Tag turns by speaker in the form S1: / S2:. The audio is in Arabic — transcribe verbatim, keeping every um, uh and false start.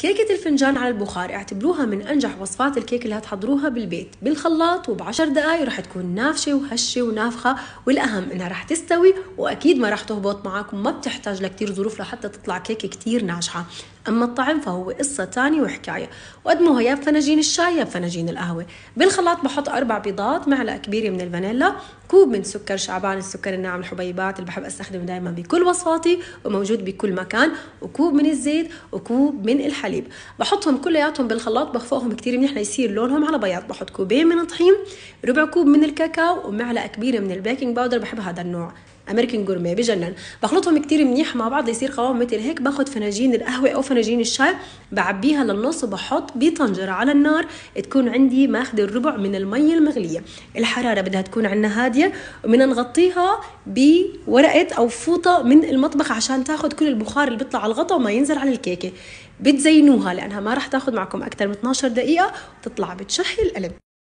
S1: كيكة الفنجان على البخار اعتبروها من أنجح وصفات الكيك اللي هتحضروها بالبيت بالخلاط، وبعشر دقايق رح تكون نافشة وهشة ونافخة، والأهم إنها رح تستوي وأكيد ما رح تهبط معاكم، ما بتحتاج لكتير ظروف لحتى تطلع كيكة كتير ناجحة. أما الطعم فهو قصة تانية وحكاية، وقدموها يا بفناجين الشاي يا بفناجين القهوة. بالخلاط بحط أربع بيضات، معلقة كبيرة من الفانيلا، كوب من سكر شعبان السكر الناعم الحبيبات اللي بحب أستخدمه دائما بكل وصفاتي وموجود بكل مكان، وكوب من الزيت وكوب من الحليب. بحطهم كلياتهم بالخلاط، بخفقهم كتير منيح ليصير لونهم على بياض. بحط كوبين من الطحين، ربع كوب من الكاكاو، ومعلقة كبيرة من البيكنج باودر، بحب هذا النوع امريكان جورمي بجنن. بخلطهم كتير منيح مع بعض يصير قوام مثل هيك. باخد فناجين القهوه او فناجين الشاي، بعبيها للنص، وبحط بطنجره على النار تكون عندي ماخذه الربع من المي المغليه. الحراره بدها تكون عندنا هاديه، وبدنا نغطيها بورقه او فوطه من المطبخ عشان تاخذ كل البخار اللي بيطلع على الغطا وما ينزل على الكيكه. بتزينوها لانها ما راح تاخذ معكم اكثر من اثنعش دقيقه، وتطلع بتشهي القلب.